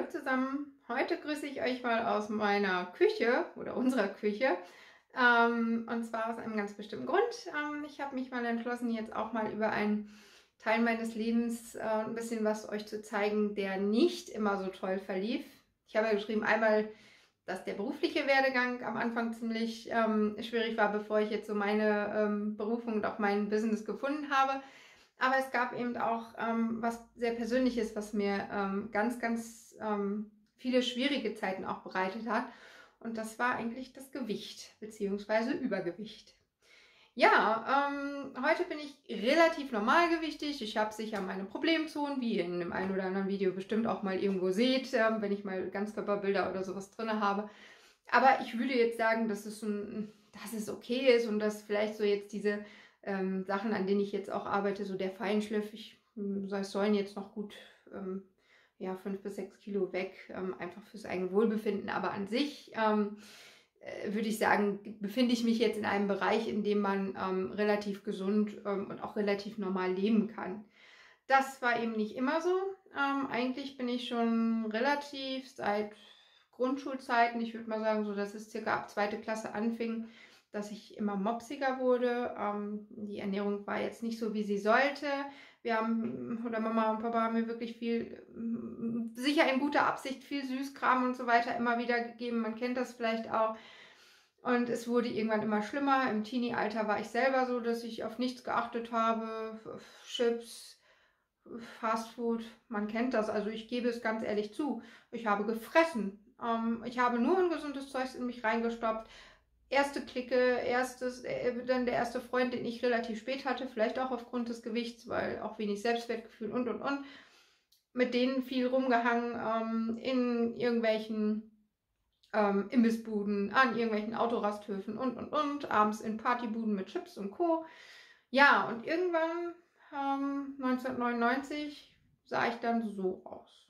zusammen, heute grüße ich euch mal aus meiner Küche oder unserer Küche. Und zwar aus einem ganz bestimmten Grund. Ich habe mich mal entschlossen, jetzt auch mal über einen Teil meines Lebens ein bisschen was euch zu zeigen, der nicht immer so toll verlief. Ich habe ja geschrieben, einmal, dass der berufliche Werdegang am Anfang ziemlich schwierig war, bevor ich jetzt so meine Berufung und auch mein Business gefunden habe. Aber es gab eben auch was sehr Persönliches, was mir ganz viele schwierige Zeiten auch bereitet hat. Und das war eigentlich das Gewicht beziehungsweise Übergewicht. Ja, heute bin ich relativ normalgewichtig. Ich habe sicher meine Problemzonen, wie ihr in dem einen oder anderen Video bestimmt auch mal irgendwo seht, wenn ich mal Ganzkörperbilder oder sowas drin habe. Aber ich würde jetzt sagen, dass es okay ist und dass vielleicht so jetzt diese Sachen, an denen ich jetzt auch arbeite, so der Feinschliff, es sollen jetzt noch gut ja, 5 bis 6 Kilo weg, einfach fürs eigene Wohlbefinden. Aber an sich würde ich sagen, befinde ich mich jetzt in einem Bereich, in dem man relativ gesund und auch relativ normal leben kann. Das war eben nicht immer so. Eigentlich bin ich schon relativ seit Grundschulzeiten, ich würde mal sagen, so dass es circa ab 2. Klasse anfing, dass ich immer mopsiger wurde. Die Ernährung war jetzt nicht so, wie sie sollte. Oder Mama und Papa haben mir wirklich viel, sicher in guter Absicht, viel Süßkram und so weiter immer wieder gegeben. Man kennt das vielleicht auch. Und es wurde irgendwann immer schlimmer. Im Teenie-Alter war ich selber so, dass ich auf nichts geachtet habe. Chips, Fastfood, man kennt das. Also ich gebe es ganz ehrlich zu. Ich habe gefressen. Ich habe nur ungesundes Zeug in mich reingestopft. Erste Clique, dann der erste Freund, den ich relativ spät hatte, vielleicht auch aufgrund des Gewichts, weil auch wenig Selbstwertgefühl und. Mit denen viel rumgehangen, in irgendwelchen Imbissbuden, an irgendwelchen Autorasthöfen und. Abends in Partybuden mit Chips und Co. Ja, und irgendwann, 1999, sah ich dann so aus.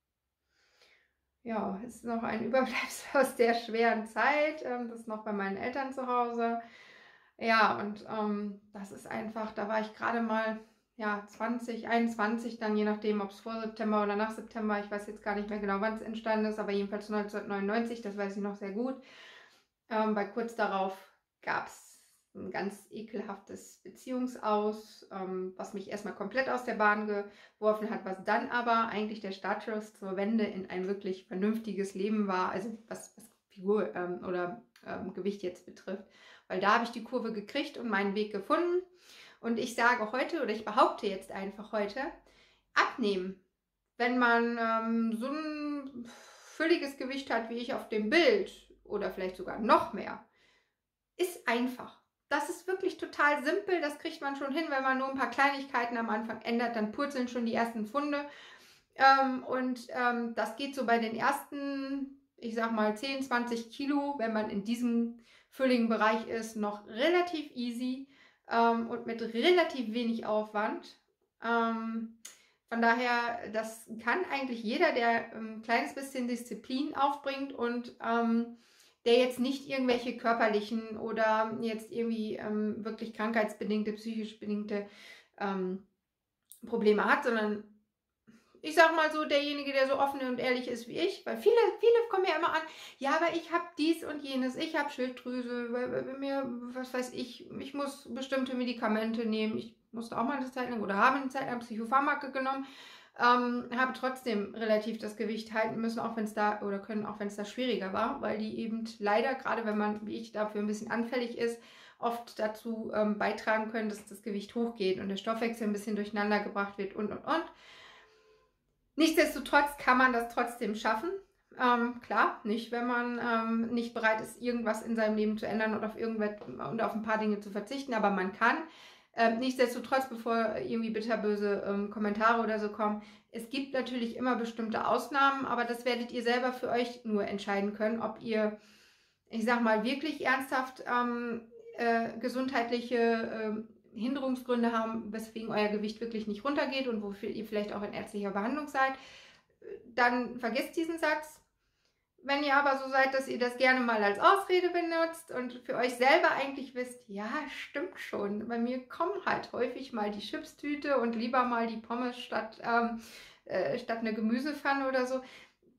Ja, ist noch ein Überbleibsel aus der schweren Zeit. Das ist noch bei meinen Eltern zu Hause. Ja, und das ist einfach, da war ich gerade mal, ja, 20, 21, dann je nachdem, ob es vor September oder nach September, ich weiß jetzt gar nicht mehr genau, wann es entstanden ist, aber jedenfalls 1999, das weiß ich noch sehr gut. Weil kurz darauf gab es ein ganz ekelhaftes Beziehungsaus, was mich erstmal komplett aus der Bahn geworfen hat, was dann aber eigentlich der Startschuss zur Wende in ein wirklich vernünftiges Leben war, also was Figur oder Gewicht jetzt betrifft. Weil da habe ich die Kurve gekriegt und meinen Weg gefunden. Und ich sage heute, oder ich behaupte jetzt einfach heute, abnehmen. Wenn man so ein fülliges Gewicht hat, wie ich auf dem Bild, oder vielleicht sogar noch mehr, ist einfach. Das ist wirklich total simpel, das kriegt man schon hin, wenn man nur ein paar Kleinigkeiten am Anfang ändert, dann purzeln schon die ersten Pfunde. Das geht so bei den ersten, ich sag mal 10, 20 Kilo, wenn man in diesem fülligen Bereich ist, noch relativ easy und mit relativ wenig Aufwand. Von daher, das kann eigentlich jeder, der ein kleines bisschen Disziplin aufbringt und der jetzt nicht irgendwelche körperlichen oder jetzt irgendwie wirklich krankheitsbedingte, psychisch bedingte Probleme hat, sondern ich sag mal so, derjenige, der so offen und ehrlich ist wie ich, weil viele kommen ja immer an, ja, aber ich habe dies und jenes, ich habe Schilddrüse, weil mir, was weiß ich muss bestimmte Medikamente nehmen, ich musste auch mal eine Zeit lang oder habe eine Zeit lang Psychopharmaka genommen, habe trotzdem relativ das Gewicht halten müssen, auch wenn es da, oder können, auch wenn es da schwieriger war, weil die eben leider, gerade wenn man, wie ich, dafür ein bisschen anfällig ist, oft dazu beitragen können, dass das Gewicht hochgeht und der Stoffwechsel ein bisschen durcheinander gebracht wird und. Nichtsdestotrotz kann man das trotzdem schaffen. Klar, nicht, wenn man nicht bereit ist, irgendwas in seinem Leben zu ändern und auf ein paar Dinge zu verzichten, aber man kann. Nichtsdestotrotz, bevor irgendwie bitterböse Kommentare oder so kommen, es gibt natürlich immer bestimmte Ausnahmen, aber das werdet ihr selber für euch nur entscheiden können, ob ihr, ich sag mal, wirklich ernsthaft gesundheitliche Hinderungsgründe haben, weswegen euer Gewicht wirklich nicht runtergeht und wofür ihr vielleicht auch in ärztlicher Behandlung seid, dann vergesst diesen Satz. Wenn ihr aber so seid, dass ihr das gerne mal als Ausrede benutzt und für euch selber eigentlich wisst, ja, stimmt schon, bei mir kommen halt häufig mal die Chipstüte und lieber mal die Pommes statt eine Gemüsepfanne oder so,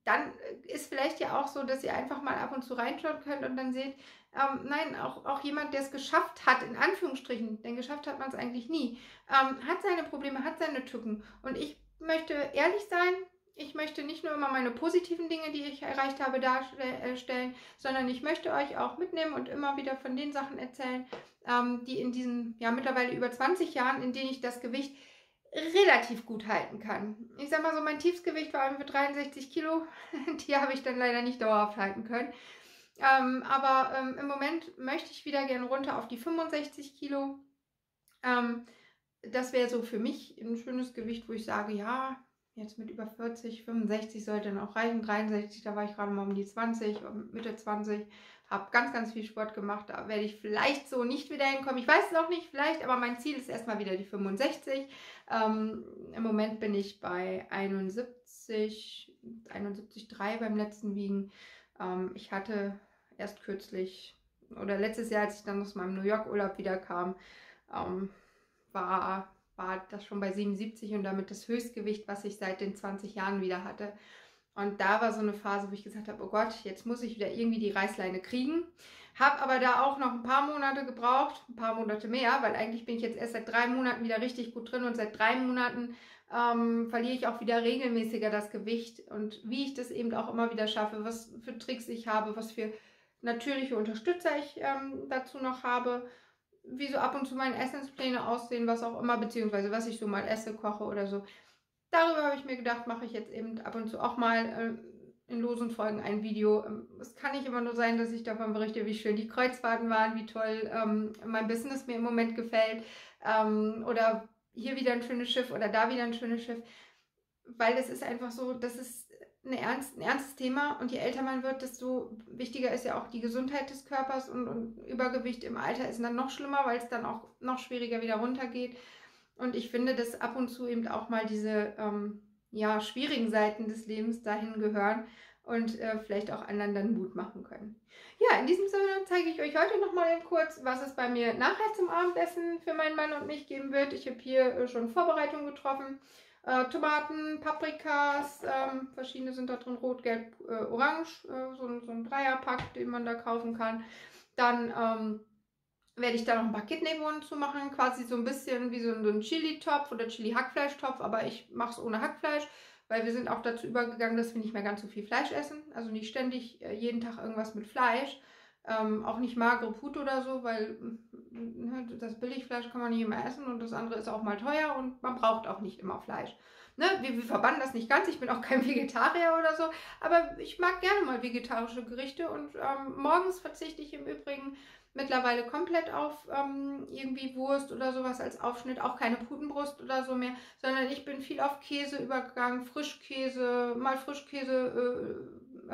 dann ist vielleicht ja auch so, dass ihr einfach mal ab und zu reinschauen könnt und dann seht, nein, auch jemand, der es geschafft hat, in Anführungsstrichen, denn geschafft hat man es eigentlich nie, hat seine Probleme, hat seine Tücken. Und ich möchte ehrlich sein, ich möchte nicht nur immer meine positiven Dinge, die ich erreicht habe, darstellen, sondern ich möchte euch auch mitnehmen und immer wieder von den Sachen erzählen, die in diesen, ja, mittlerweile über 20 Jahren, in denen ich das Gewicht relativ gut halten kann. Ich sag mal so, mein Tiefsgewicht war für 63 Kilo. Die habe ich dann leider nicht dauerhaft halten können. Aber im Moment möchte ich wieder gerne runter auf die 65 Kilo. Das wäre so für mich ein schönes Gewicht, wo ich sage, ja, jetzt mit über 40, 65 sollte dann auch reichen. 63, da war ich gerade mal um die 20, Mitte 20. Habe ganz, ganz viel Sport gemacht. Da werde ich vielleicht so nicht wieder hinkommen. Ich weiß es noch nicht, vielleicht, aber mein Ziel ist erstmal wieder die 65. Im Moment bin ich bei 71,3 beim letzten Wiegen. Ich hatte erst kürzlich oder letztes Jahr, als ich dann aus meinem New York Urlaub wieder kam, war das schon bei 77 und damit das Höchstgewicht, was ich seit den 20 Jahren wieder hatte. Und da war so eine Phase, wo ich gesagt habe, oh Gott, jetzt muss ich wieder irgendwie die Reißleine kriegen. Habe aber da auch noch ein paar Monate gebraucht, ein paar Monate mehr, weil eigentlich bin ich jetzt erst seit 3 Monaten wieder richtig gut drin und seit 3 Monaten verliere ich auch wieder regelmäßiger das Gewicht. Und wie ich das eben auch immer wieder schaffe, was für Tricks ich habe, was für natürliche Unterstützer ich dazu noch habe, wie so ab und zu meine Essenspläne aussehen, was auch immer, beziehungsweise was ich so mal esse, koche oder so. Darüber habe ich mir gedacht, mache ich jetzt eben ab und zu auch mal in losen Folgen ein Video. Es kann nicht immer nur sein, dass ich davon berichte, wie schön die Kreuzfahrten waren, wie toll mein Business mir im Moment gefällt oder hier wieder ein schönes Schiff oder da wieder ein schönes Schiff, weil das ist einfach so, das ist ein ernstes Thema und je älter man wird, desto wichtiger ist ja auch die Gesundheit des Körpers und Übergewicht im Alter ist dann noch schlimmer, weil es dann auch noch schwieriger wieder runtergeht. Und ich finde, dass ab und zu eben auch mal diese ja, schwierigen Seiten des Lebens dahin gehören und vielleicht auch anderen dann Mut machen können. Ja, in diesem Sinne zeige ich euch heute nochmal eben kurz, was es bei mir nachher zum Abendessen für meinen Mann und mich geben wird. Ich habe hier schon Vorbereitungen getroffen. Tomaten, Paprikas, verschiedene sind da drin, rot, gelb, orange, so ein Dreierpack, den man da kaufen kann. Dann werde ich da noch ein paar Kidneybohnen zu machen, quasi so ein bisschen wie so ein Chili-Topf oder Chili-Hackfleischtopf, aber ich mache es ohne Hackfleisch, weil wir sind auch dazu übergegangen, dass wir nicht mehr ganz so viel Fleisch essen, also nicht ständig jeden Tag irgendwas mit Fleisch, auch nicht magere Pute oder so, weil das Billigfleisch kann man nicht immer essen und das andere ist auch mal teuer und man braucht auch nicht immer Fleisch. Ne, wir verbannen das nicht ganz, ich bin auch kein Vegetarier oder so, aber ich mag gerne mal vegetarische Gerichte und morgens verzichte ich im Übrigen mittlerweile komplett auf irgendwie Wurst oder sowas als Aufschnitt, auch keine Putenbrust oder so mehr, sondern ich bin viel auf Käse übergegangen, Frischkäse, mal Frischkäse,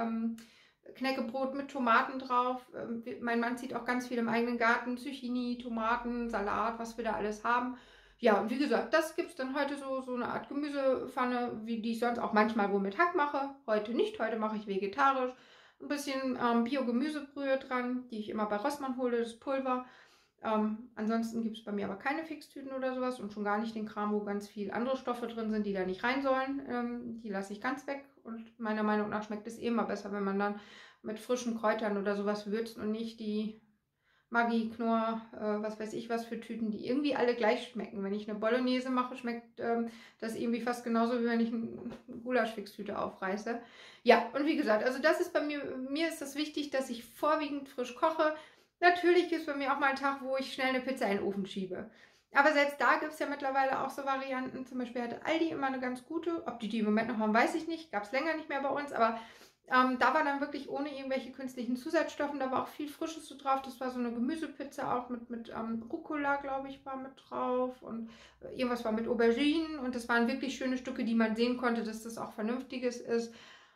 Knäckebrot mit Tomaten drauf. Mein Mann zieht auch ganz viel im eigenen Garten, Zucchini, Tomaten, Salat, was wir da alles haben. Ja, und wie gesagt, das gibt es dann heute so eine Art Gemüsepfanne, wie die ich sonst auch manchmal wohl mit Hack mache. Heute nicht, heute mache ich vegetarisch. Ein bisschen Bio-Gemüsebrühe dran, die ich immer bei Rossmann hole, das Pulver. Ansonsten gibt es bei mir aber keine Fixtüten oder sowas und schon gar nicht den Kram, wo ganz viel andere Stoffe drin sind, die da nicht rein sollen. Die lasse ich ganz weg und meiner Meinung nach schmeckt es eh immer besser, wenn man dann mit frischen Kräutern oder sowas würzt und nicht die Maggi, Knorr, was weiß ich was für Tüten, die irgendwie alle gleich schmecken. Wenn ich eine Bolognese mache, schmeckt das irgendwie fast genauso, wie wenn ich eine Gulaschfixtüte aufreiße. Ja, und wie gesagt, also das ist bei mir ist das wichtig, dass ich vorwiegend frisch koche. Natürlich gibt es bei mir auch mal einen Tag, wo ich schnell eine Pizza in den Ofen schiebe. Aber selbst da gibt es ja mittlerweile auch so Varianten. Zum Beispiel hatte Aldi immer eine ganz gute. Ob die im Moment noch haben, weiß ich nicht. Gab es länger nicht mehr bei uns. Aber da war dann wirklich ohne irgendwelche künstlichen Zusatzstoffen. Da war auch viel Frisches so drauf. Das war so eine Gemüsepizza auch mit Rucola, glaube ich, war mit drauf. Und irgendwas war mit Auberginen. Und das waren wirklich schöne Stücke, die man sehen konnte, dass das auch Vernünftiges ist.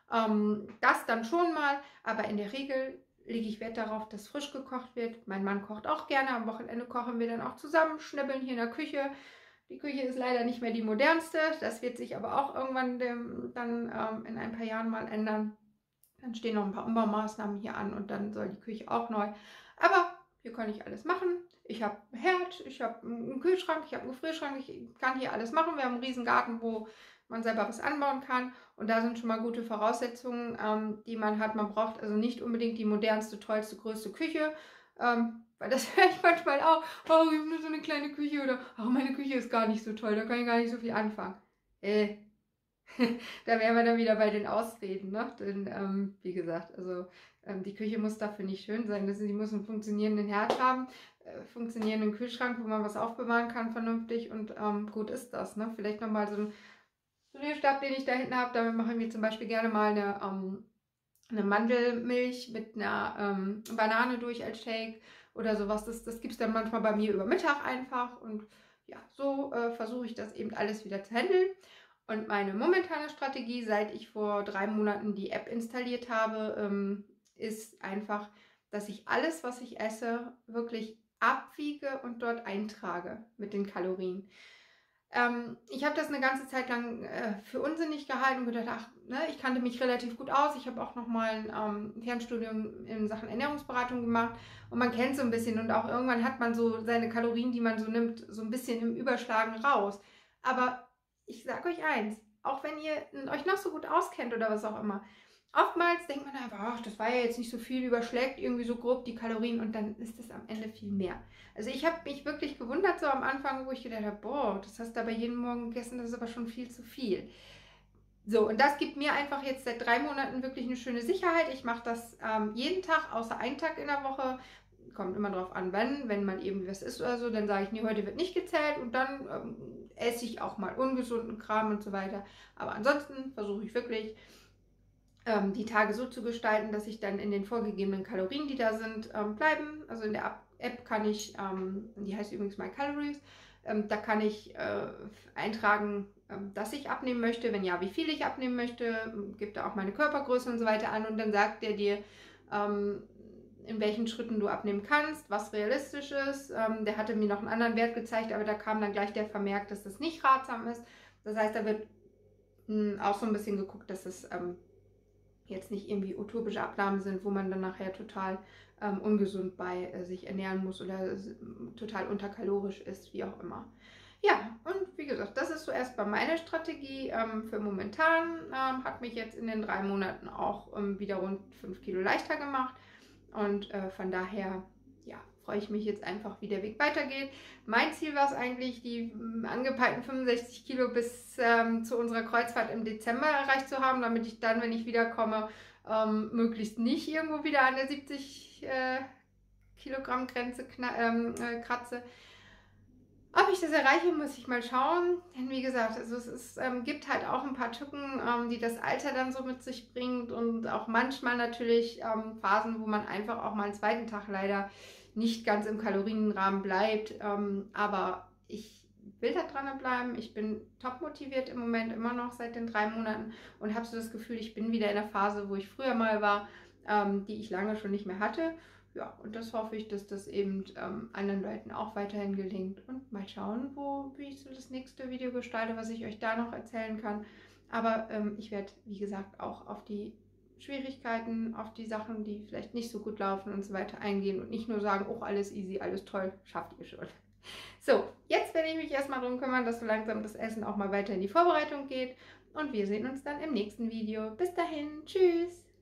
Das dann schon mal. Aber in der Regel lege ich Wert darauf, dass frisch gekocht wird. Mein Mann kocht auch gerne. Am Wochenende kochen wir dann auch zusammen, schnibbeln hier in der Küche. Die Küche ist leider nicht mehr die modernste. Das wird sich aber auch irgendwann dann in ein paar Jahren mal ändern. Dann stehen noch ein paar Umbaumaßnahmen hier an und dann soll die Küche auch neu. Aber hier kann ich alles machen. Ich habe einen Herd, ich habe einen Kühlschrank, ich habe einen Gefrierschrank. Ich kann hier alles machen. Wir haben einen riesen Garten, wo man selber was anbauen kann. Und da sind schon mal gute Voraussetzungen, die man hat. Man braucht also nicht unbedingt die modernste, tollste, größte Küche, weil das höre ich manchmal auch. Oh, ich habe nur so eine kleine Küche oder oh, meine Küche ist gar nicht so toll, da kann ich gar nicht so viel anfangen. Da wären wir dann wieder bei den Ausreden, ne? Denn, wie gesagt, also die Küche muss dafür nicht schön sein. Sie muss einen funktionierenden Herd haben, funktionierenden Kühlschrank, wo man was aufbewahren kann vernünftig und gut ist das, ne? Vielleicht nochmal so ein Rührstab, den ich da hinten habe, damit mache ich mir zum Beispiel gerne mal eine Mandelmilch mit einer Banane durch als Shake oder sowas. Das gibt es dann manchmal bei mir über Mittag einfach und ja, so versuche ich das eben alles wieder zu handeln. Und meine momentane Strategie, seit ich vor 3 Monaten die App installiert habe, ist einfach, dass ich alles, was ich esse, wirklich abwiege und dort eintrage mit den Kalorien. Ich habe das eine ganze Zeit lang für unsinnig gehalten und gedacht, ach, ne, ich kannte mich relativ gut aus. Ich habe auch nochmal ein Fernstudium in Sachen Ernährungsberatung gemacht und man kennt so ein bisschen und auch irgendwann hat man so seine Kalorien, die man so nimmt, so ein bisschen im Überschlagen raus. Aber ich sage euch eins, auch wenn ihr euch noch so gut auskennt oder was auch immer, oftmals denkt man einfach, ach, das war ja jetzt nicht so viel, überschlägt irgendwie so grob die Kalorien und dann ist es am Ende viel mehr. Also ich habe mich wirklich gewundert so am Anfang, wo ich gedacht habe, boah, das hast du aber jeden Morgen gegessen, das ist aber schon viel zu viel. So, und das gibt mir einfach jetzt seit 3 Monaten wirklich eine schöne Sicherheit. Ich mache das jeden Tag, außer einen Tag in der Woche. Kommt immer drauf an, wenn man irgendwie was isst oder so, dann sage ich, nee, heute wird nicht gezählt und dann esse ich auch mal ungesunden Kram und so weiter. Aber ansonsten versuche ich wirklich, die Tage so zu gestalten, dass ich dann in den vorgegebenen Kalorien, die da sind, bleiben. Also in der App kann ich, die heißt übrigens My Calories, da kann ich eintragen, dass ich abnehmen möchte, wenn ja, wie viel ich abnehmen möchte, gibt da auch meine Körpergröße und so weiter an und dann sagt der dir, in welchen Schritten du abnehmen kannst, was realistisch ist. Der hatte mir noch einen anderen Wert gezeigt, aber da kam dann gleich der Vermerk, dass das nicht ratsam ist. Das heißt, da wird auch so ein bisschen geguckt, dass es jetzt nicht irgendwie utopische Abnahmen sind, wo man dann nachher total ungesund bei sich ernähren muss oder total unterkalorisch ist, wie auch immer. Ja, und wie gesagt, das ist so erstmal meine Strategie für momentan. Hat mich jetzt in den 3 Monaten auch wieder rund 5 Kilo leichter gemacht. Und von daher, ja, freue ich mich jetzt einfach, wie der Weg weitergeht. Mein Ziel war es eigentlich, die angepeilten 65 Kilo bis zu unserer Kreuzfahrt im Dezember erreicht zu haben, damit ich dann, wenn ich wiederkomme, möglichst nicht irgendwo wieder an der 70 Kilogramm Grenze kratze. Ob ich das erreiche, muss ich mal schauen. Denn wie gesagt, also es gibt halt auch ein paar Tücken, die das Alter dann so mit sich bringt und auch manchmal natürlich Phasen, wo man einfach auch mal einen zweiten Tag leider nicht ganz im Kalorienrahmen bleibt. Aber ich will da dranbleiben. Ich bin top motiviert im Moment immer noch seit den 3 Monaten und habe so das Gefühl, ich bin wieder in der Phase, wo ich früher mal war, die ich lange schon nicht mehr hatte. Ja, und das hoffe ich, dass das eben anderen Leuten auch weiterhin gelingt. Und mal schauen, wie ich so das nächste Video gestalte, was ich euch da noch erzählen kann. Aber ich werde, wie gesagt, auch auf die Schwierigkeiten, auf die Sachen, die vielleicht nicht so gut laufen und so weiter eingehen und nicht nur sagen, oh, alles easy, alles toll, schafft ihr schon. So, jetzt werde ich mich erstmal darum kümmern, dass so langsam das Essen auch mal weiter in die Vorbereitung geht. Und wir sehen uns dann im nächsten Video. Bis dahin, tschüss!